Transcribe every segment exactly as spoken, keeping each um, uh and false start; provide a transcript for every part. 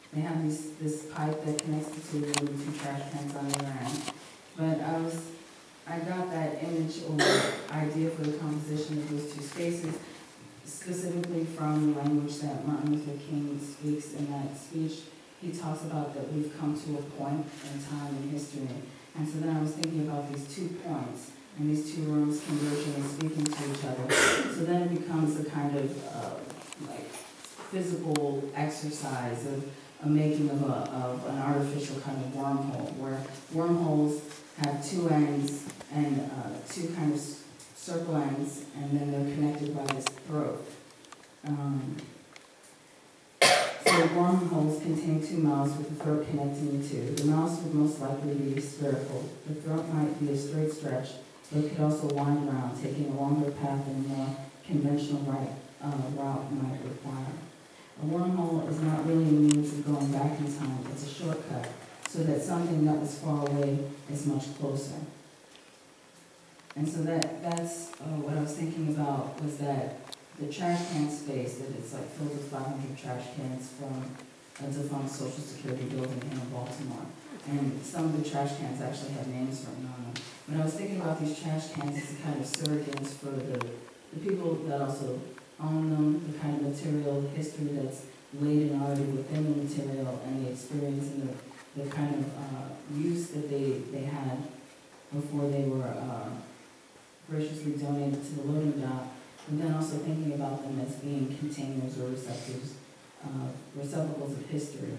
they have these, this pipe that connects the two, and the two trash cans on the other end. But I was, I got that image or idea for the composition of those two spaces specifically from the language that Martin Luther King speaks in that speech. He talks about that we've come to a point in time in history. And so then I was thinking about these two points and these two rooms converging and speaking to each other. So then it becomes a kind of uh, like physical exercise of a making of, a, of an artificial kind of wormhole, where wormholes have two ends and uh, two kind of circle ends, and then they're connected by this throat. Um, so wormholes contain two mouths with the throat connecting the two. The mouths would most likely be spherical. The throat might be a straight stretch, but it could also wind around, taking a longer path than a more conventional right, uh, route might require. A wormhole is not really a means of going back in time. It's a shortcut, so that something that was far away is much closer. And so that that's uh, what I was thinking about, was that the trash can space, that it's like filled with five hundred trash cans from a defunct Social Security building here in Baltimore. And some of the trash cans actually have names written on them. But I was thinking about these trash cans as a kind of surrogates for the, the people that also own them, the kind of material history that's laden already within the material, and the experience and the, the kind of uh, use that they, they had before they were uh, graciously donated to the loading dock, and then also thinking about them as being containers or receptacles, uh, receptacles of history.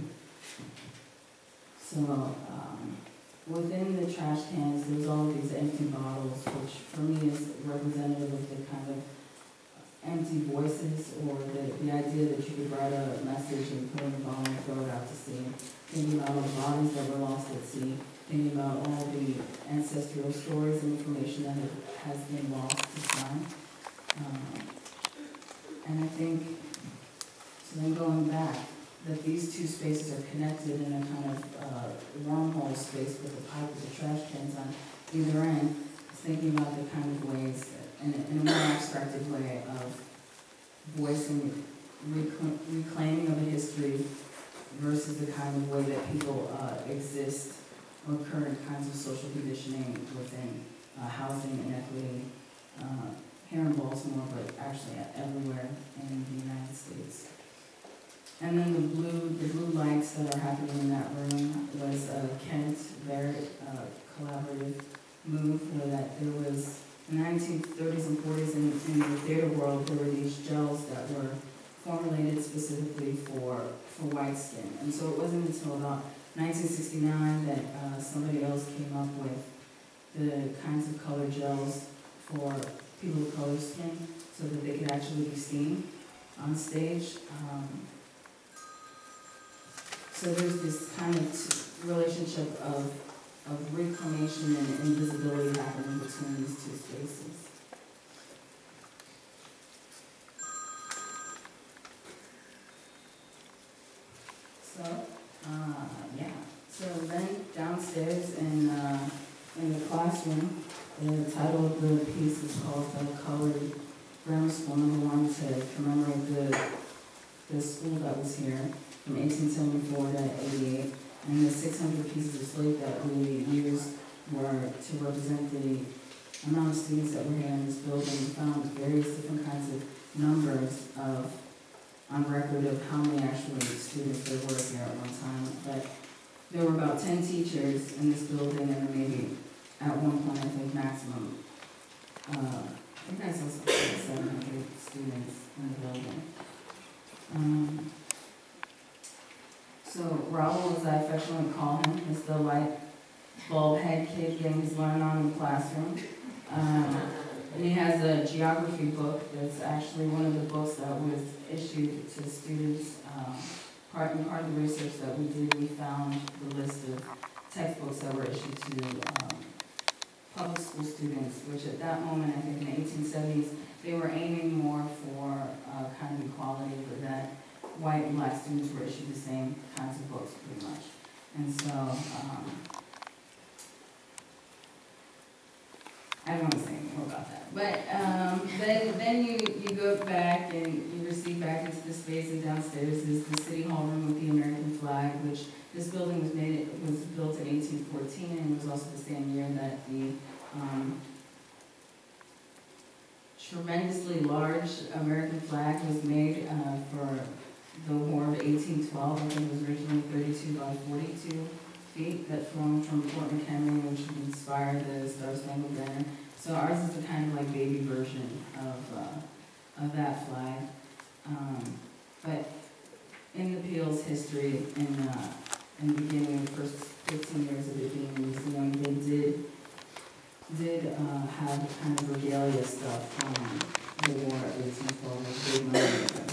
So um, within the trash cans, there's all of these empty bottles, which for me is representative of the kind of empty voices, or the, the idea that you could write a message and put in a bottle and throw it out to sea. Thinking about all the bodies that were lost at sea. Thinking about all the ancestral stories and information that has been lost to time. Um, and I think, so then going back, that these two spaces are connected in a kind of uh, wormhole space with a pipe with the trash cans on either end, thinking about the kind of ways, in a, in a more abstracted way, of voicing, recl reclaiming of a history versus the kind of way that people uh, exist or current kinds of social conditioning within uh, housing inequity uh, here in Baltimore, but actually everywhere in the United States. And then the blue, the blue lights that are happening in that room was a Kent very uh, collaborative move, where that there was, in the nineteen thirties and forties in, in the theater world, there were these gels that were formulated specifically for, for white skin. And so it wasn't until about nineteen sixty-nine that uh, somebody else came up with the kinds of color gels for people with color skin, so that they could actually be seen on stage. Um, so there's this kind of relationship of, of reclamation and invisibility happening between these two spaces. So, uh, yeah. So then downstairs in, uh, in the classroom, the title of the piece is called The Colored Grammar School Number One, to commemorate the, the school that was here from eighteen seventy-four to eighty-eight, and the six hundred pieces of slate that we used were to represent the amount of students that were here in this building. We found various different kinds of numbers of on record of how many actually students there were here at one time, but there were about ten teachers in this building, and maybe at one point, I think maximum, uh, I think I saw something like seven hundred students in the building. Um, so Raul, as I affectionately call him, is the light bulb head kid getting his learn on in the classroom. Um, and he has a geography book that's actually one of the books that was issued to students. Um, part, in part of the research that we did, we found the list of textbooks that were issued to um, public school students, which at that moment, I think in the eighteen seventies, they were aiming more for uh, kind of equality, but that white and black students were issued the same kinds of books pretty much. And so, um, I don't want to say any more about that. But um, then, then you, you go back and you receive back into the space, and downstairs is the City Hall room with the American flag. flag, which this building was made, was built in eighteen fourteen, and it was also the same year that the um, tremendously large American flag was made uh, for the War of eighteen twelve. I think it was originally thirty-two by forty-two feet that formed from Fort McHenry, which inspired the Star Spangled Banner. So ours is the kind of like baby version of uh, of that flag. Um, but in the Peale's history, in uh, in the beginning of the first fifteen years of it being a museum, they did did uh, have kind of regalia stuff from the War of eighteen twelve, which gave money.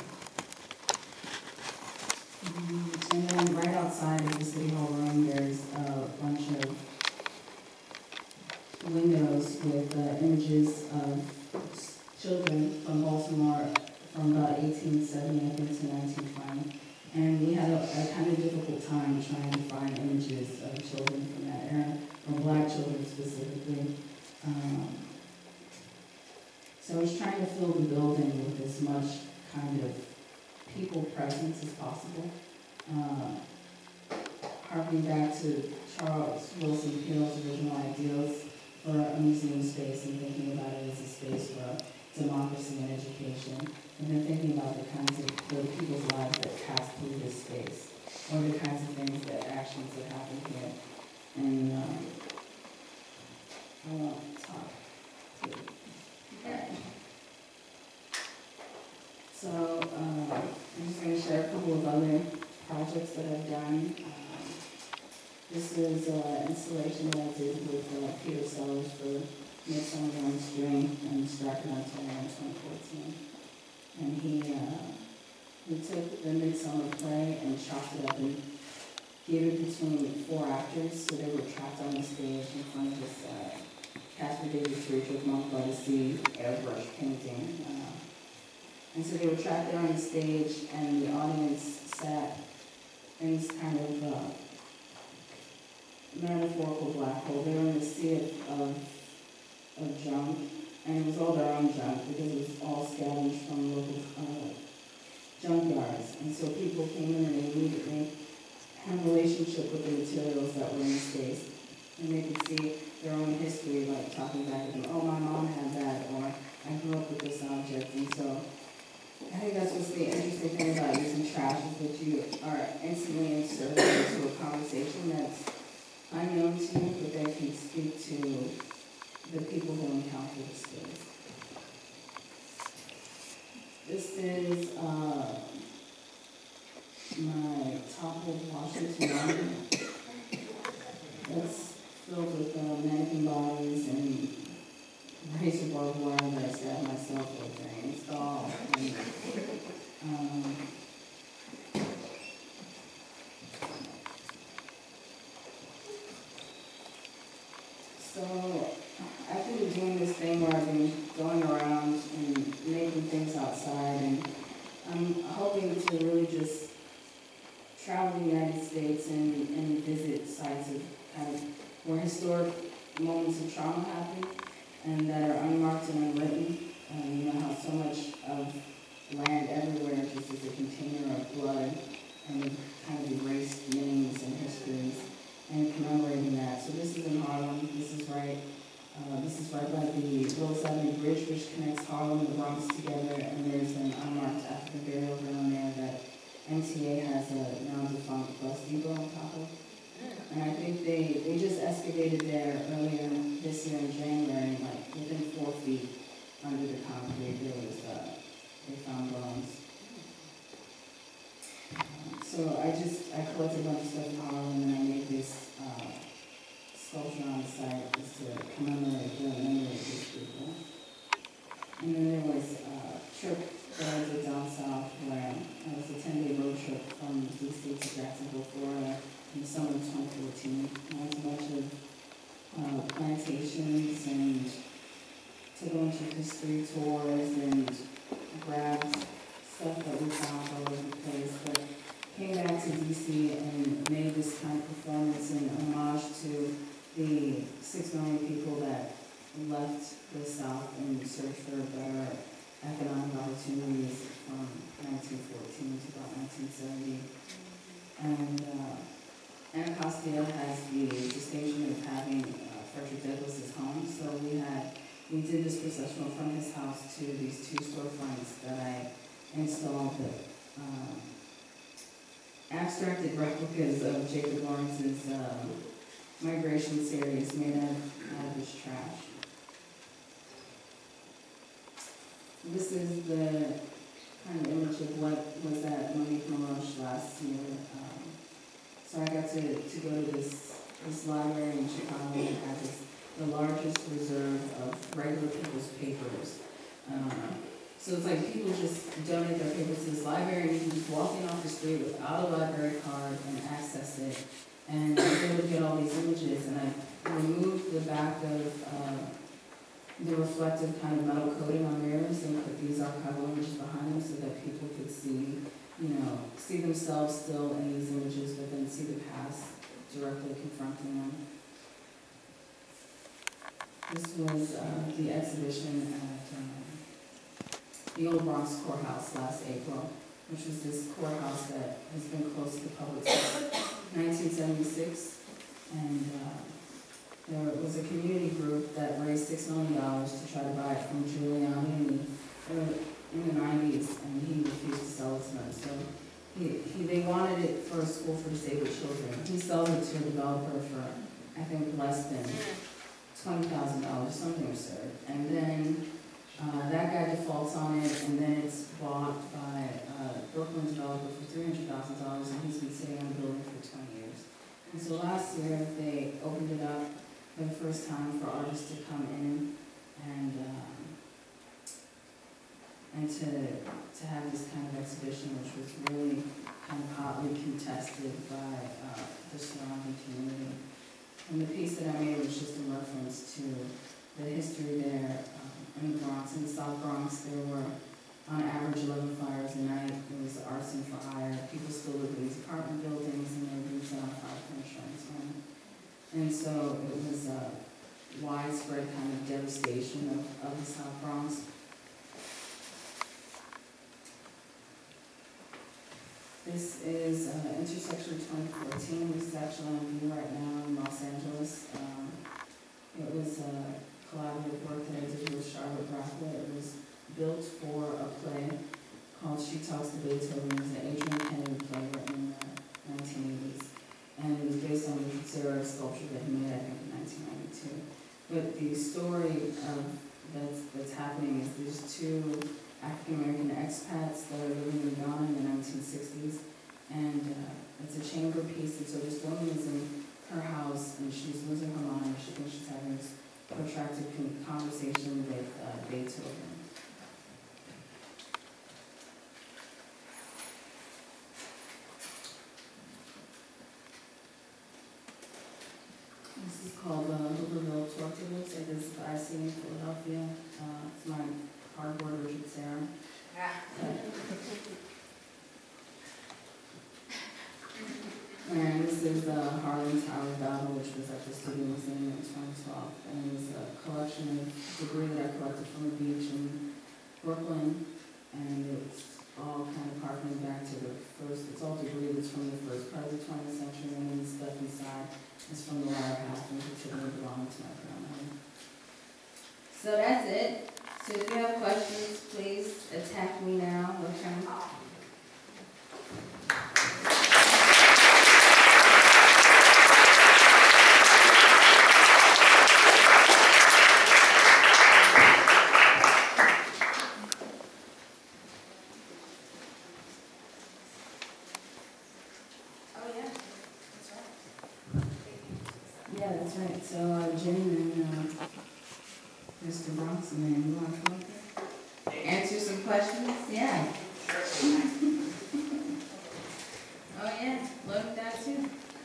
And then right outside of the City Hall room, there's a bunch of windows with uh, images of children from Baltimore from about eighteen seventy, I think, to nineteen twenty. And we had a, a kind of difficult time trying to find images of children from that era, or black children specifically. Um, so I was trying to fill the building with as much kind of people presence as possible. Uh, harking back to Charles Wilson Peale's original ideals for a museum space and thinking about it as a space for democracy and education, and then thinking about the kinds of the people's lives that pass through this space, or the kinds of things that actions that happen here. And um, I want to talk to you. Okay. So uh, I'm just going to share a couple of other projects that I've done. Um, this is an installation that I did with uh, Peter Sellers for Midsummer Night's Dream and Stratford, Ontario in twenty fourteen. And he, uh, he took the Midsummer play and chopped it up and gave it between four actors, so they were trapped on the stage in front of this uh, Caspar David Friedrich Monk by the Sea airbrush painting. Uh, and so they were trapped there on the stage, and the audience sat in this kind of uh, metaphorical black hole. They were in the sea of, of, of junk, and it was all their own junk because it was all scavenged from local uh, junkyards. And so people came in and they immediately had a relationship with the materials that were in the space. And they could see their own history, like talking back at them, oh, my mom had that, or I grew up with this object. And so I think that's what's the interesting thing about using trash, is that you are instantly inserted into a conversation that's unknown to you, but that can speak to the people who encounter the space. This is uh, my toppled Washington monument. That's filled with uh, mannequin bodies and razor barbed wire that I stabbed myself with and installed. And, um, so I've been doing this thing where I've been going around and making things outside, and I'm hoping to really just travel the United States and, and visit sites of kind of where historic moments of trauma happen and that are unmarked and unwritten. Um, you know how so much of land everywhere just is a container of blood and kind of erased names and histories and commemorating that. So this is in Harlem. This is right. Uh, this is right by the Willis Avenue Bridge, which connects Harlem and the Bronx together. And there's an unmarked African burial ground there that M T A has a now defunct bus depot on top of. And I think they, they just excavated there earlier this year in January, like within four feet under the concrete, there was, uh, they found bones. Um, so I just, I collected a bunch of stuff in Harlem, and I made this uh, sculpture on the site just to commemorate the memory of these people. And then there was a trip that I did down south where it was a ten-day road trip from D C to Jacksonville, Florida, in the summer of twenty fourteen. I went to a bunch of uh, plantations and took a bunch of history tours and grabbed stuff that we found all over the place. But came back to D C and made this kind of performance in homage to the six million people that left the South in search for better economic opportunities from nineteen fourteen to about nineteen seventy. And uh, Anacostia has the distinction of having uh, Frederick Douglass's home, so we had, we did this processional from his house to these two storefronts that I installed that um, abstracted replicas of Jacob Lawrence's uh, migration series made out of, out of his trash. This is the kind of image of what was at Monique Meloche last year. Um, so I got to, to go to this, this library in Chicago that has this, the largest reserve of regular people's papers. Um, so it's like people just donate their papers to this library, and you can just walk in off the street without a library card and access it. And I was able to get all these images, and I removed the back of uh, the reflective kind of metal coating on mirrors and put these archival images behind them so that people could see, you know, see themselves still in these images, but then see the past directly confronting them. This was uh, the exhibition at um, the Old Bronx Courthouse last April, which was this courthouse that has been closed to the public since nineteen seventy-six. And uh, there was a community group that raised six million dollars to try to buy it from Giuliani in the, in the nineties, and he refused to sell it to them. So he, he, they wanted it for a school for disabled children. He sells it to a developer for, I think, less than twenty thousand dollars, something absurd. And then uh, that guy defaults on it, and then it's bought by a Brooklyn developer for three hundred thousand dollars, and he's been sitting on the building for twenty years. And so last year, they opened it up for the first time for artists to come in and um, and to to have this kind of exhibition, which was really kind of hotly contested by uh, the surrounding community. And the piece that I made was just in reference to the history there um, in the Bronx. In the South Bronx, there were, on average, eleven fires a night. There was arson for hire. People still lived in these apartment buildings, and they were set on fire for insurance money. And so it was a widespread kind of devastation of, of the South Bronx. This is uh, Intersection twenty fourteen. This is actually on view right now in Los Angeles. Um, it was a collaborative work that I did with Charlotte Brathwaite. It was built for a play called She Talks to Beethoven. It was an Adrian Kennedy play written in the nineteen eighties. And it was based on the Sarah sculpture that he made, I think, in nineteen ninety-two. But the story of that's, that's happening is there's two African-American expats that are living in Ghana in the nineteen sixties, and uh, it's a chamber piece, and so this woman is in her house, and she's losing her mind. She thinks she's having this protracted conversation with uh, Beethoven. This is called uh, Hooverville Torture Books. It is the I C in Philadelphia. Uh, it's my cardboard Richard Serra. And this is the Harlem Tower Battle, which was at the Peale Museum in twenty twelve. And it was a collection of debris that I collected from the beach in Brooklyn. And it's all kind of harkening back to the first, it's all debris that's from the first part of the twentieth century, and then the stuff inside is from the latter half, and particularly belonging to my grandmother. So that's it. So if you have questions, please attack me now, okay? Oh yeah, that's right. Yeah, that's right. So uh, Jim and uh, Mister Bronson, man, you want to come up there? Answer some questions? Yeah. Oh yeah, look at that too.